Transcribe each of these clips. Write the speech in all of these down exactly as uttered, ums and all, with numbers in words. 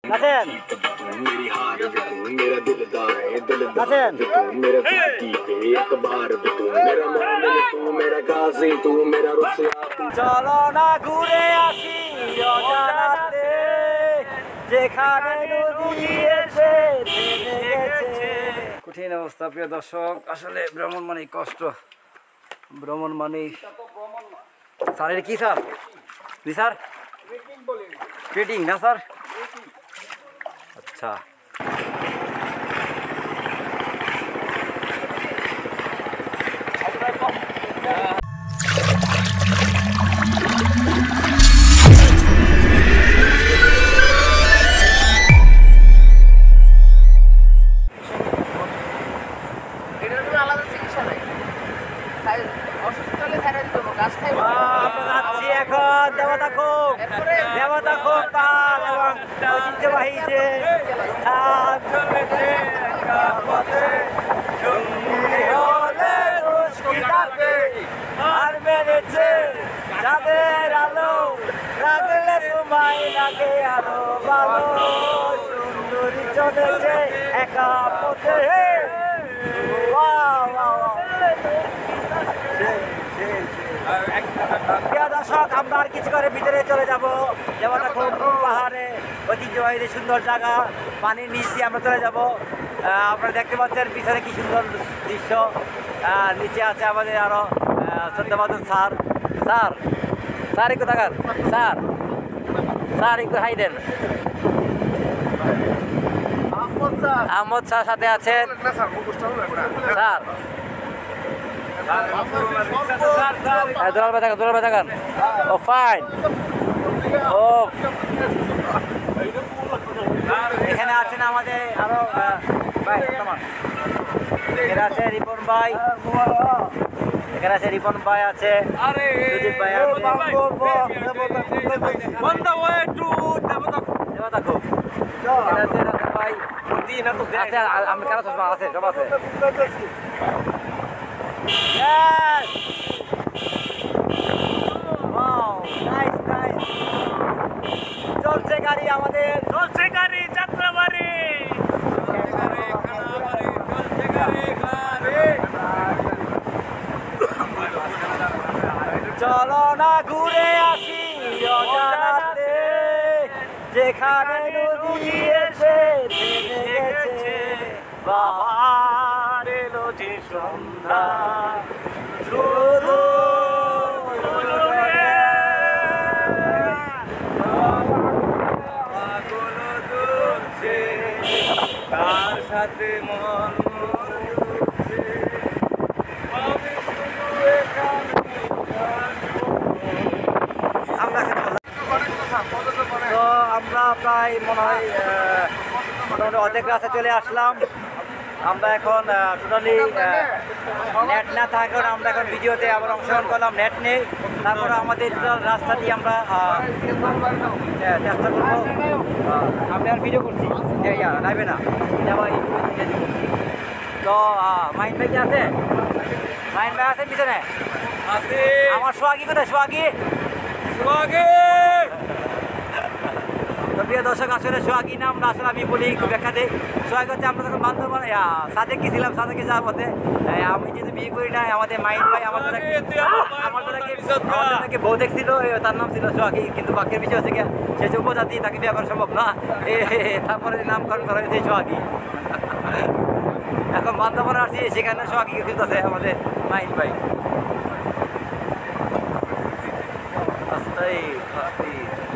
নাচেন নাচেন চলো না ঘুরে আসি অজানাতে যেখানে নদী এসে থেমে গেছে। কঠিন অবস্থা প্রিয় দর্শক, আসলে ভ্রমণ মানে কষ্ট, ভ্রমণ মানে স্যার এটা কি স্যার? জি স্যার, ট্রেডিং না স্যার? আচ্ছা এখন দেবতা খুব দেবতা খুব পাল এবং ঐতিহ্যবাহী যে স্থান আর মেরেছে যাদের আলো লাগলে তোমায় লাগে আরো ভালো সুন্দরী চলেছে একা পথে। প্রিয় দর্শক, আমরা আর কিছু করে ভিতরে চলে যাব। দেবতা খুব পাহাড়ে ঐতিহ্যবাহী সুন্দর জায়গা, পানির নিচ দিয়ে আমরা চলে যাব। আপনারা দেখতে পাচ্ছেন পিছনে কি সুন্দর দৃশ্য। নিচে আছে আমাদের আরো শ্রদ্ধাবাদন স্যার। স্যার স্যার একটু থাকার স্যার স্যার একটু হাই দেন। আহমদ স্যার সাথে আছেন স্যার। দোলাল ভাই থাকান, দোলাল ভাই থাকান। ও ফাইন। ও এখানে আছেন আমাদের আরো ভাই, এখানে আছে রিপন ভাই, এখানে আছে রিপন ভাই আছে, সুজিত ভাই আছে। দেবতা খুব এখানে আছে রাসেল ভাই আছে, আমি কেন চশমা আছে, সব আছে। Yes! Wow, nice, nice. চলছে গাড়ি আমাদের, চলছে গাড়ি যাত্রাবাড়ি। চলো না ঘুরে আসি অজানাতে যেখানে নদী এসে থেমে গেছে। বাবার এলো যে সন্ধ্যা শুধু তার সাথে মন আমরা তো আমরা প্রায় মনে হয় মোটামুটি অর্ধেক রাস্তা চলে আসলাম। আমরা এখন টোটালি নেট না থাকার কারণে আমরা এখন ভিডিওতে আবার অংশগ্রহণ করলাম, নেট নেই। তারপরে আমাদের টোটাল রাস্তাটি আমরা চেষ্টা করবো। আমি আর ভিডিও করছি নাইবে না তো মাইন ভাই কি আছে? মাইন ভাই আছে পিছনে? আমার সোহাগী কোথায়? সোহাগী সোহাগী তো প্রিয় দর্শক, আসলে সোহাগী নাম আসলে আমি বলি খুব ব্যাখ্যা দিই। সোহাগী হচ্ছে আমরা যখন বান্ধবন সাদেক গেছিলাম, সাদেকে যাওয়ার পথে আমি যেহেতু বিয়ে করি না, আমাদের মাইন ভাই আমাদের আমাদেরকে বউ দেখছিল, তার নাম ছিল সোহাগী। কিন্তু বাক্যের বিষয় হচ্ছে গিয়া সে যে উপজাতি, তাকে বিয়ে করা সম্ভব না। তারপরে নামকরণ করা হয়েছে সোহাগী। এখন বান্ধবন আসছি, সেখানে সোহাগী খুঁজতেছে আমাদের মাইন ভাই। আস্তাই আস্তি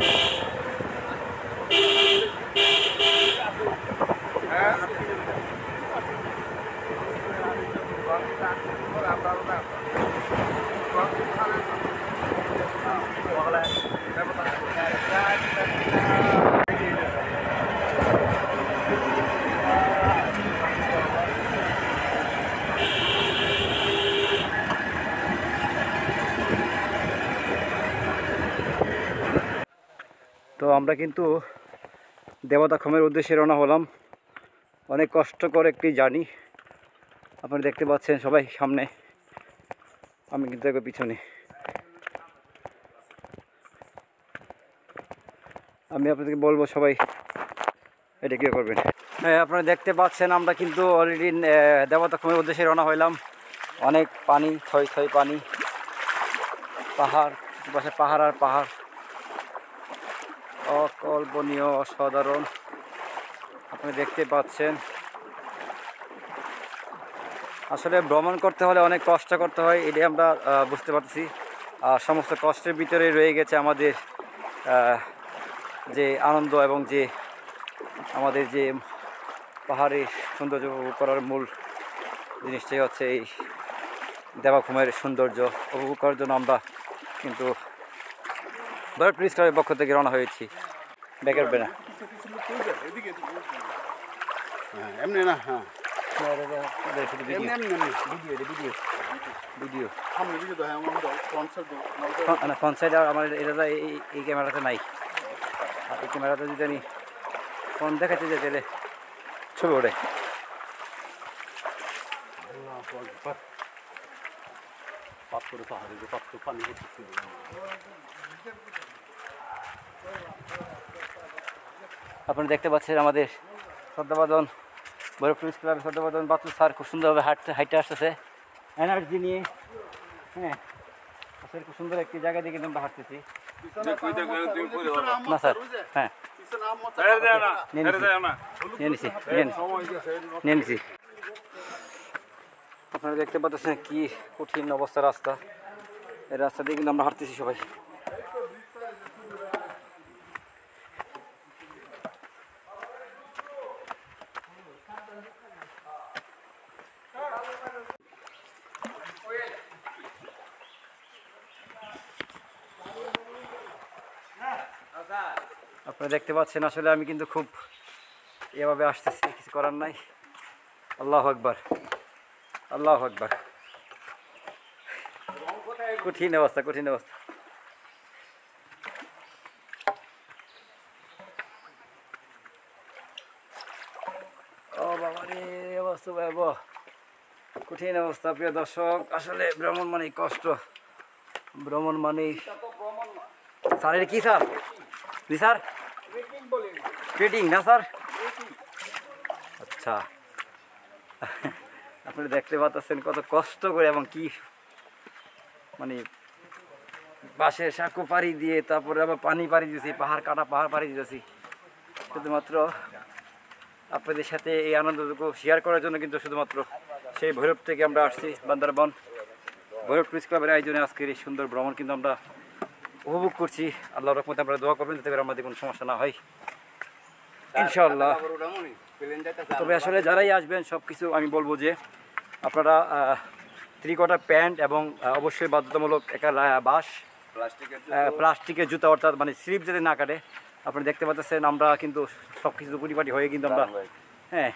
তো আমরা কিন্তু দেবতাখমের উদ্দেশ্যে রওনা হলাম। অনেক কষ্টকর একটি জার্নি, আপনারা দেখতে পাচ্ছেন সবাই সামনে, আমি কিন্তু একবার পিছনে। আমি আপনাদেরকে বলবো সবাই এটা কী করবেন? হ্যাঁ, আপনারা দেখতে পাচ্ছেন আমরা কিন্তু অলরেডি দেবতাখুমের উদ্দেশ্যে রওনা হইলাম। অনেক পানি, থই থই পানি, পাহাড়, পাশে পাহাড় আর পাহাড়, অকল্পনীয়, অসাধারণ। আপনি দেখতে পাচ্ছেন আসলে ভ্রমণ করতে হলে অনেক কষ্ট করতে হয়, এটাই আমরা বুঝতে পারছি। আর সমস্ত কষ্টের ভিতরে রয়ে গেছে আমাদের যে আনন্দ এবং যে আমাদের যে পাহাড়ের সৌন্দর্য উপভোগ করার মূল জিনিসটাই হচ্ছে এই দেবতাখুমের সৌন্দর্য উপভোগ করার জন্য আমরা কিন্তু বরফ টুরিস্ট ক্লাবের পক্ষ থেকে রওনা হয়েছি। বেকার বেনা এমনি না, হ্যাঁ ভিডিও ফ্রন্ট ফ্রন্ট সাইড আর আমার এটা এই ক্যামেরাতে নাই। আর এই ক্যামেরাতে যদি আমি ফোন দেখাতে যাই তাহলে ছবি ওঠে। পাথরে পাহাড়ে যে পাথর পানি করতেছিল। আপনারা দেখতে পাচ্ছেন আমাদের শ্রদ্ধাভাজন বরফ টুরিস্ট ক্লাবের শ্রদ্ধাভাজন বাচ্চু স্যার খুব সুন্দরভাবে হাঁটতে হাইটে আসতেছে এনার্জি নিয়ে। হ্যাঁ, আসলে খুব সুন্দর একটি জায়গা দিয়ে কিন্তু আমরা হাঁটতেছি। না স্যার, হ্যাঁ নিয়ে নিছি নিয়ে নিছি। আপনারা দেখতে পাচ্ছেন কি কঠিন অবস্থা রাস্তা, এই রাস্তা দিয়ে কিন্তু আমরা হাঁটতেছি সবাই। আপনারা দেখতে পাচ্ছেন আসলে আমি কিন্তু খুব এভাবে আসতেছি, কিছু করার নাই। আল্লাহু আকবার, আল্লাহু আকবার। কঠিন অবস্থা, কঠিন অবস্থা। ও বাবা রে, অবস্থা ভয়াবহ, কঠিন অবস্থা। প্রিয় দর্শক, আসলে ভ্রমণ মানে কষ্ট, ভ্রমণ মানে স্যার এটা কি স্যার? জি স্যার, ট্রেডিং না স্যার? আচ্ছা, আপনি দেখতে পাচ্ছেন কত কষ্ট করে এবং কি মানে বাসে সাঁকো পাড়ি দিয়ে তারপরে আবার পানি পাড়ি দিয়েছি, পাহাড় কাটা পাহাড় পাড়ি দিয়েছি শুধুমাত্র আপনাদের সাথে এই আনন্দটুকু শেয়ার করার জন্য। কিন্তু শুধুমাত্র সেই ভৈরব থেকে আমরা আসছি বান্দরবান ভৈরব টুরিস্ট ক্লাবের আয়োজনে আজকের এই সুন্দর ভ্রমণ কিন্তু আমরা উপভোগ করছি। আল্লাহর রহমতে আপনারা দোয়া করবেন যাতে করে আমাদের কোনো সমস্যা না হয় ইনশাআল্লাহ। তবে আসলে যারাই আসবেন সব কিছু আমি বলবো যে আপনারা থ্রি কোয়ার্টার প্যান্ট এবং অবশ্যই বাধ্যতামূলক একটা বাস প্লাস্টিকের জুতা, অর্থাৎ মানে স্লিপ যাতে না কাটে। আপনি দেখতে পাচ্ছেন আমরা কিন্তু সব কিছু পরিপাটি হয়ে কিন্তু আমরা হ্যাঁ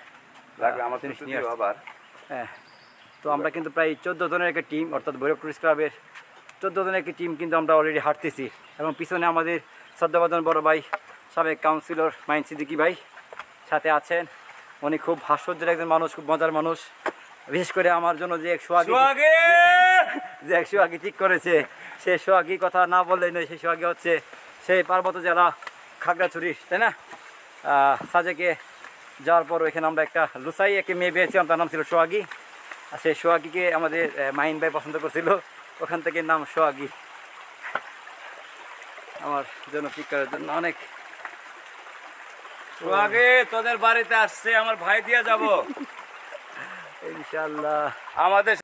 হ্যাঁ তো আমরা কিন্তু প্রায় চোদ্দো জনের একটা টিম, অর্থাৎ ভৈরব টুরিস্ট ক্লাবের চোদ্দো জনের একটি টিম কিন্তু আমরা অলরেডি হাঁটতেছি। এবং পিছনে আমাদের শ্রদ্ধাভাজন বড় ভাই সাবেক কাউন্সিলর মাইন সিদ্দিকি ভাই সাথে আছেন। উনি খুব হাস্যজ্জ্বল একজন মানুষ, খুব মজার মানুষ। বিশেষ করে আমার জন্য যে এক সোহাগী যে এক সোহাগী ঠিক করেছে, সে সোহাগী কথা না বললেই নয়। সেই সোহাগী হচ্ছে সেই পার্বত্য জেলা খাগড়াছড়ি, তাই না? সাজেকে যাওয়ার পর এখানে আমরা একটা লুসাই একটা মেয়ে পেয়েছিলাম, তার নাম ছিল সোহাগী। আর সেই সোহাগীকে আমাদের মাইন ভাই পছন্দ করছিল, ওখান থেকে নাম সোহাগী। আমার জন্য ঠিক করার জন্য অনেক সোহাগী তোদের বাড়িতে আসছে, আমার ভাই দিয়ে যাব ইনশাআল্লাহ। আমাদের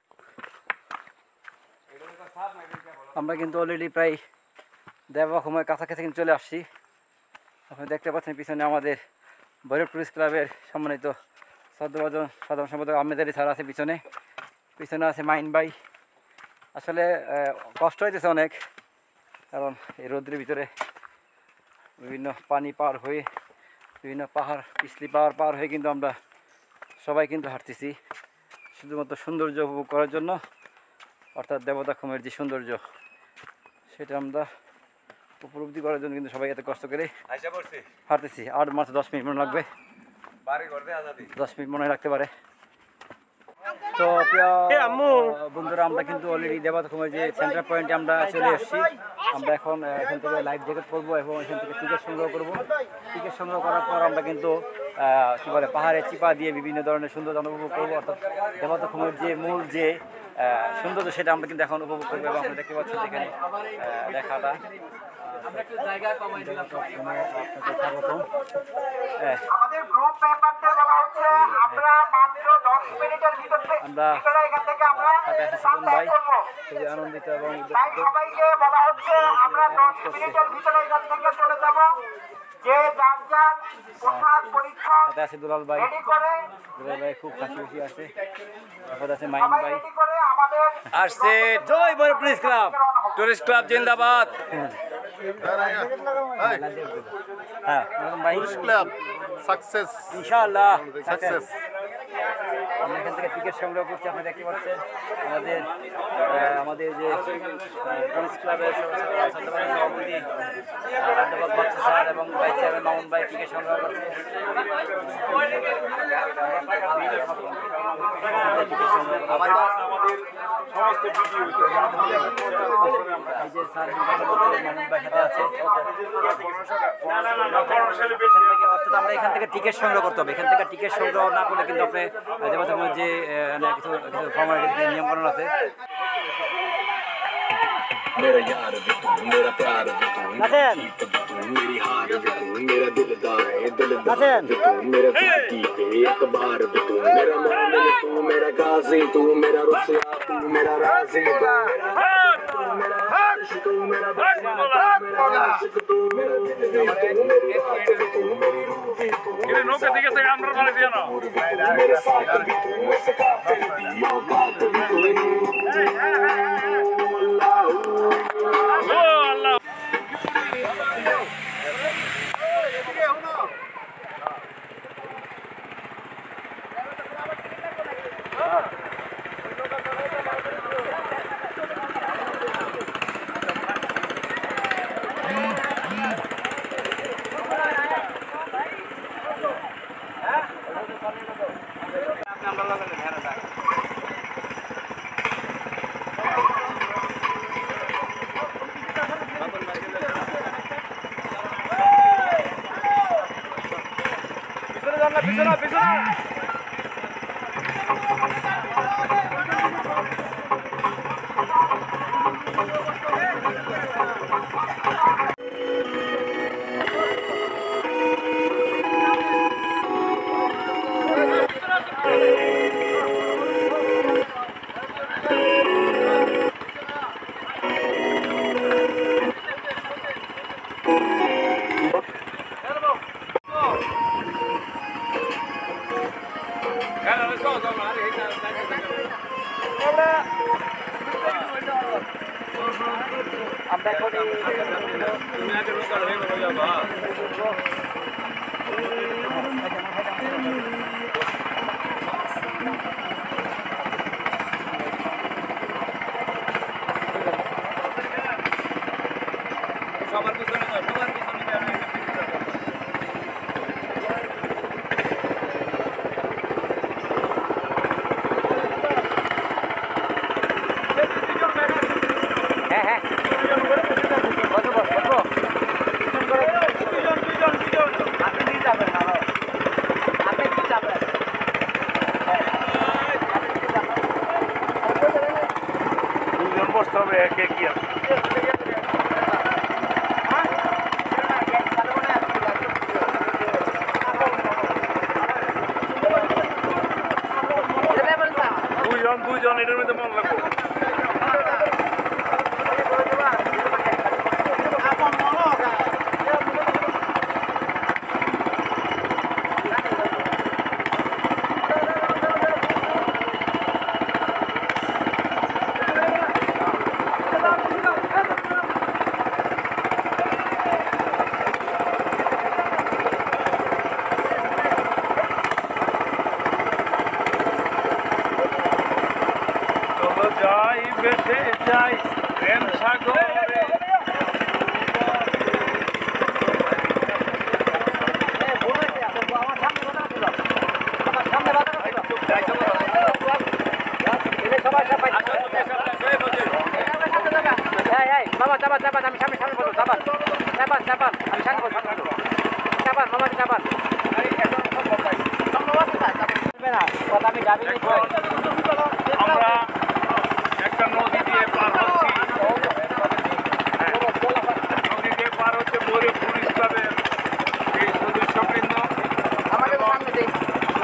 আমরা কিন্তু অলরেডি প্রায় দেবতাখুমের কাছাকাছি কিন্তু চলে আসছি। আপনি দেখতে পাচ্ছেন পিছনে আমাদের ভৈরব টুরিস্ট ক্লাবের সম্মানিত শ্রদ্ধাভাজন সাধারণ সম্পাদক আহমেদ আলী স্যার আছে পিছনে, পিছনে আছে মাইন ভাই। আসলে কষ্ট হইতেছে অনেক, কারণ এই রোদ্রের ভিতরে বিভিন্ন পানি পার হয়ে বিভিন্ন পাহাড় পিছলি পাহাড় পার হয়ে কিন্তু আমরা সবাই কিন্তু হাঁটতেছি শুধুমাত্র সৌন্দর্য উপভোগ করার জন্য, অর্থাৎ দেবতাখুমের যে সৌন্দর্য সেটা আমরা উপলব্ধি করার জন্য কিন্তু সবাই এত কষ্ট করে হাঁটতেছি। আর মাত্র দশ মিনিট মনে লাগবে, দশ মিনিট মনে রাখতে পারে। তো প্রিয় বন্ধুরা, আমরা কিন্তু অলরেডি দেবতাখুমের যে সেন্টার পয়েন্টে আমরা চলে এসেছি। আমরা এখন এখান থেকে লাইফ জ্যাকেট করবো এবং এখান থেকে টিকিট সংগ্রহ করবো। টিকিট সংগ্রহ করার পর আমরা কিন্তু আহ, কি বলে পাহাড়ে চিপা দিয়ে বিভিন্ন ধরনের সুন্দর উপভোগ করবো। অর্থাৎ দেবতা খুমের যে মূল যে আহ, সৌন্দর্য সেটা আমরা কিন্তু এখন উপভোগ করবো এবং আপনারা দেখতে পাচ্ছেন এখানে আহ, দেখাটা হ্যাঁ, আমাদের গ্রুপ মেম্বারদের বলা হচ্ছে আমরা মাত্র দশ মিনিটের ভিতরে আমরা ভিতরে এখান থেকে আমরা সাথে আছি সুমন ভাই, খুবই আনন্দিত এবং তাই সবাইকে বলা হচ্ছে আমরা দশ মিনিটের ভিতরে এখান থেকে চলে যাব। যে যার যার পোশাক পরিচ্ছদ সাথে আছে দুলাল ভাই, রেডি করে দুলাল ভাই খুব হাসি খুশি আছে। তারপরে আছে মাইন সবাই ভাই, রেডি করে আমাদের আসছে জয় বড় পুলিশ ক্লাব। টুরিস্ট ক্লাব জিন্দাবাদ। হ্যাঁ ভাই, ক্লাব সাকসেস ইনশাআল্লাহ সাকসেস। আমরা এখান থেকে টিকিট সংগ্রহ করছি। আপনারা দেখতে পাচ্ছেন আমাদের আহ, আমাদের যে পুলিশ ক্লাবের সভাপতি আব্দুল বাচ্চু স্যার এবং ভাইস চেয়ারম্যান মামুন ভাই টিকিট সংগ্রহ করছে। টিকিট সংগ্রহ এই যে স্যার মামুন ভাই সাথে আছে। এখান থেকে অর্থাৎ আমরা এখান থেকে টিকিট সংগ্রহ করতে হবে। এখান থেকে টিকিট সংগ্রহ না করলে কিন্তু আপনি দেবতা যে আহ, কিছু কিছু ফর্মালিটি নিয়মকানুন আছে। मेरा यार भी तू मेरा प्यार भी तू नाचन तू मेरी हार भी तू मेरा दिलदार है दिलदार नाचन भी तू मेरा जिंदगी पे एक बार भी तू मेरा मोमिन तू मेरा गाजी तू मेरा रुसिया तू मेरा राजी तू मेरा आशिक तू मेरा बदला मेरा आशिक तू मेरा दिल भी तू मेरी रात भी तू मेरी रूह भी तू मेरे नौके दिखे से আমরা বলে দিও না मेरे साथ भी तू मेरे साथ भी यो बात भी तू সবার পিছনে যাও, সবার পিছনে যাও। হ্যাঁ হ্যাঁ বসো বসো বসো আপনি দিয়ে যাবেন না আপনি দিয়ে যাবেন দুজন বসতে হবে একে কি আছে দুইজন দুইজন এটার মধ্যে মন লাগবে চলো যাই বেঁচে যাই প্রেম সাগরে বাবা চাপান চাপান আমি সামনে সামনে বলবো চাপান চাপান চাপান আমি সামনে বলবো চাপান মামাকে চাপান না কথা আমি যাবি না আমরা একটা নদী দিয়ে পার হচ্ছি নদী দিয়ে পার হচ্ছে ভৈরব টুরিস্ট ক্লাবের এই সদস্যবৃন্দ আমাদের সামনে দেই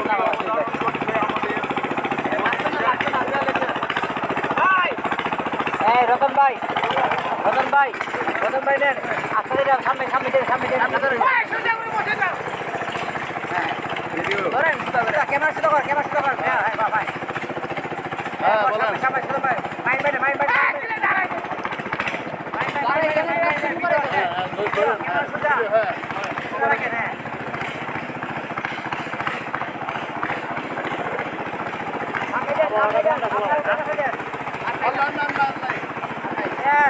এই রতন ভাই রতন ভাই রতন ভাই নেন আপনাদের সামনে সামনে দেন সামনে দেন ধরেন ক্যামেরা শুরু কর ক্যামেরা শুরু কর হ্যাঁ হ্যাঁ ভাই হ্যাঁ বলেন সামনে শুরু ভাই মাইন ভাই মাইন ভাই মাইন ভাই ক্যামেরা শুরু করে হ্যাঁ ক্যামেরা শুরু হ্যাঁ শুরু রাখেন হ্যাঁ সামনে দেন সামনে দেন সামনে দেন আল্লাহ নাম আল্লাহ Yes.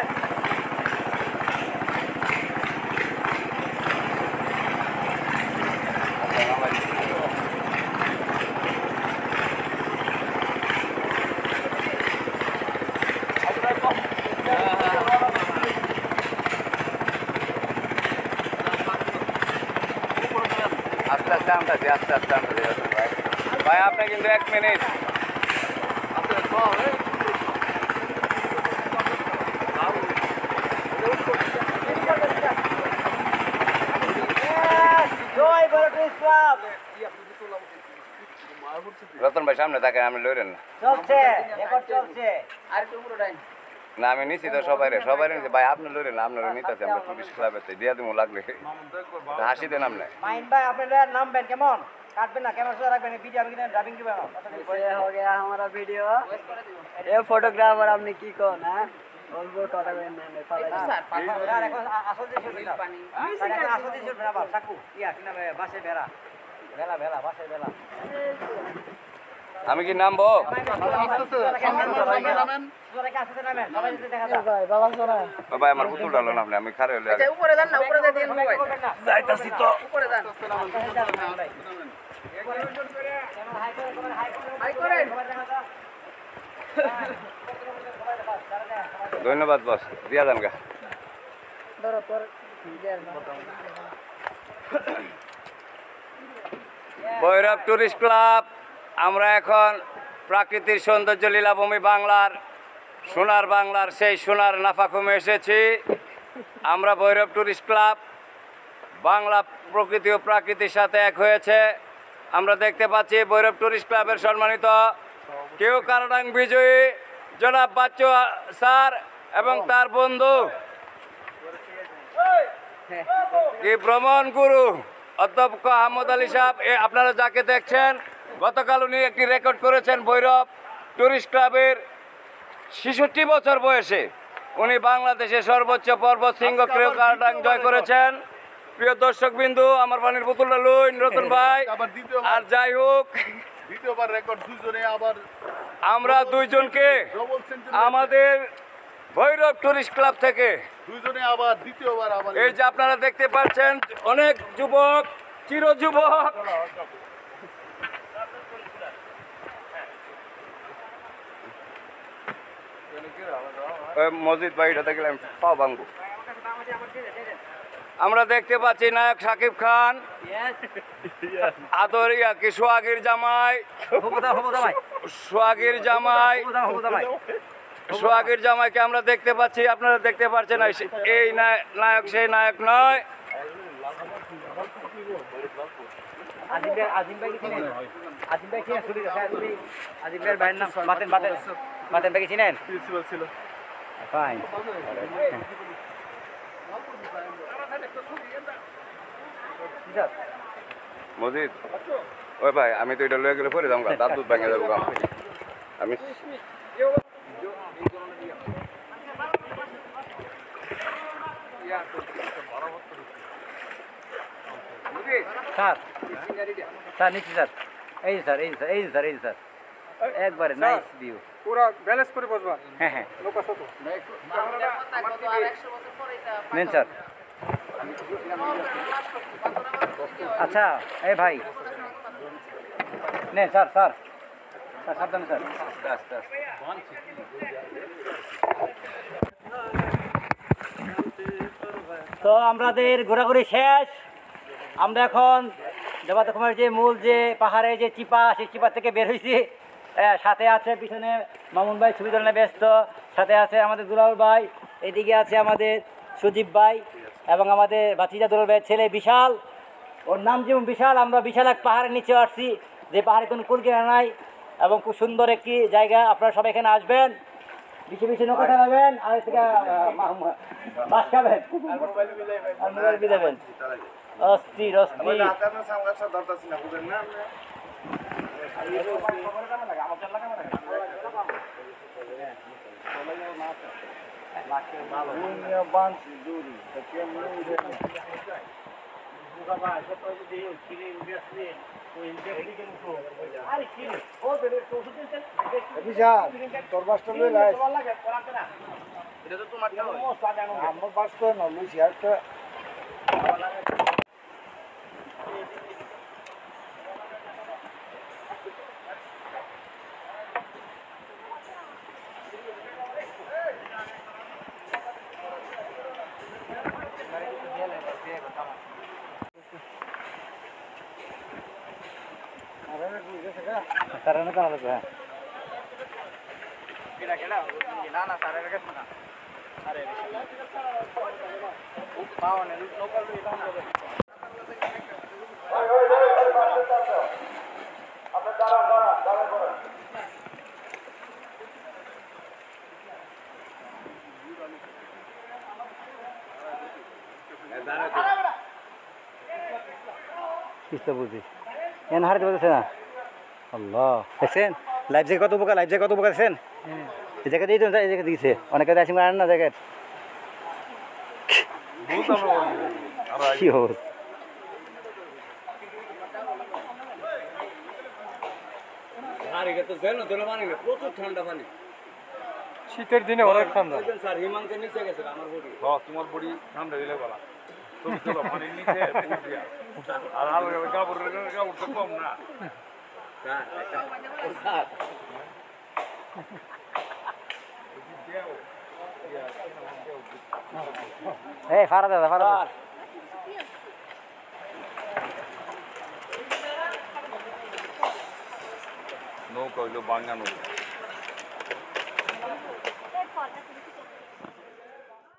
আস্তে আস্তে আমরা আস্তে আস্তে আমরা ভাই ভাই আপনি কিন্তু এক মিনিট রতন ভাই সামনে তাকে আমি লইলেন না চলছে রেকর্ড চলছে না আমি নিছি তো সবাই রে সবাই নিছি ভাই আপনি লইলেন না আপনারা নিতেছে আমরা টুরিস্ট ক্লাবেতে দিয়া দিমু লাগলে হাসি দেন আপনি মাইন ভাই আপনি লয়ার নামবেন কেমন কাটবেন না ক্যামেরা শুরু রাখবেন ভিডিও আমি কিন্তু ড্রাইভিং দিবেন हो गया हमारा वीडियो ये फोटोग्राफर आपने की कौन है बोलबो কথা কইন না ফালাই স্যার এখন আসল দিয়ে শুরু না স্যার এখন আসল দিয়ে শুরু না বাবা সাকু ইয়া কিনা বাসে বেড়া বেলা বেলা বাসে বেলা আমি কি নামবো ভাই বাবা সোনা ও ভাই আমার পুতুল ডালো না আপনি আমি খারে হইলে আগে উপরে দেন না উপরে দেন ভাই যাইতাছি তো উপরে দেন হাই করেন ধন্যবাদ বস দিয়া দেন গা ধরো তোর ভৈরব টুরিস্ট ক্লাব আমরা এখন প্রাকৃতিক সৌন্দর্য লীলাভূমি বাংলার সোনার বাংলার সেই সোনার নাফাখুমে এসেছি আমরা ভৈরব টুরিস্ট ক্লাব বাংলা প্রকৃতি ও প্রাকৃতির সাথে এক হয়েছে আমরা দেখতে পাচ্ছি ভৈরব টুরিস্ট ক্লাবের সম্মানিত কেউ কারাডাং বিজয়ী জনাব বাচ্চু স্যার এবং তার বন্ধু কি ভ্রমণ গুরু অধ্যক্ষ আহমদ আলী সাহেব এ আপনারা যাকে দেখছেন গতকাল উনি একটি রেকর্ড করেছেন ভৈরব টুরিস্ট ক্লাবের ছেষট্টি বছর বয়সে উনি বাংলাদেশের সর্বোচ্চ পর্বত শৃঙ্গ কেউ কারাডাং জয় করেছেন প্রিয় দর্শক বিন্দু আমার পানির বোতলটা লইন রতন ভাই আর যাই হোক দ্বিতীয়বার রেকর্ড দুইজনে আবার আমরা দুইজনকে আমাদের ভৈরব টুরিস্ট ক্লাব থেকে দুইজনে আবার দ্বিতীয়বার আবার এই যে আপনারা দেখতে পাচ্ছেন অনেক যুবক চির যুবক মসজিদ বাড়িটা দেখলাম পাও ভাঙবো আমরা দেখতে পাচ্ছি নায়ক শাকিব খান আদর ইয়া কি সোহাগীর জামাই সোহাগীর জামাই সোহাগীর জামাইকে আমরা দেখতে পাচ্ছি আপনারা দেখতে পাচ্ছেন এই নায়ক সেই নায়ক নয় আজিম ভাই আজিম ভাই কি চিনেন আজিম ভাই চিনেন ছবি ছবি আজিম ভাইয়ের ভাইয়ের নাম বাতেন বাতেন বাতেন ভাই কি চিনেন প্রিন্সিপাল ছিল ফাইন মজিদ ওই ভাই আমি তো এটা লয়ে গেলে পরে যাবো দাঁত দুধ ভেঙে যাবো আমি স্যার স্যার নিচ্ছি স্যার এই স্যার এই স্যার এই স্যার এই স্যার একবারে নাইস ভিউ পুরো ব্যালেন্স করে বসবা হ্যাঁ হ্যাঁ লোকা কত নেন স্যার আচ্ছা এই ভাই নেন স্যার স্যার স্যার সাবধানে স্যার আস্তে আস্তে আস্তে তো আমাদের ঘোরাঘুরি শেষ আমরা এখন জবাতে কুমের যে মূল যে পাহাড়ে যে চিপা সেই চিপা থেকে বের হয়েছি। হ্যাঁ, সাথে আছে পিছনে মামুন ভাই ছবি তোলনে ব্যস্ত, সাথে আছে আমাদের দুলাল ভাই, এদিকে আছে আমাদের সুদীপ ভাই এবং আমাদের ভাতিজা দুলাল ভাইয়ের ছেলে বিশাল। ওর নাম যেমন বিশাল, আমরা বিশাল এক পাহাড়ের নিচে আসছি, যে পাহাড়ে কোনো কুলকিনা নাই এবং খুব সুন্দর একটি জায়গা। আপনারা সবাই এখানে আসবেন, বেশি বেশি নৌকা চালাবেন, আর এর থেকে বাস খাবেন আর মোবাইল বিদাবেন। অস্থির অস্থির তোর বাসটা লই লাই আমার বাস তো না লইছি একটা তারা না কানা হ্যাঁ না না স্যার এর কাছে না আরে পাও না লোকাল কিস্তা বুঝি এন হারতে পারতেছে না। আল্লাহ দেখছেন লাইফ জ্যাকেট কত উপকার, লাইফ জ্যাকেট কত উপকার দেখছেন। এই জায়গা দিয়ে তো এই জায়গা দিয়েছে অনেকে আসি মারেন না জ্যাকেট কি অবস্থা। প্রচুর ঠান্ডা পানি, শীতের দিনে অনেক ঠান্ডা। স্যার হিমাঙ্কের নিচে গেছে আমার বডি। তোমার বডি ঠান্ডা দিলে বলা পানির নিচে আর হালকা কাপড় কাপড় তো কম না। এই ফারা দাদা ফারা নৌকা হইলো বাঙ্গা নৌকা।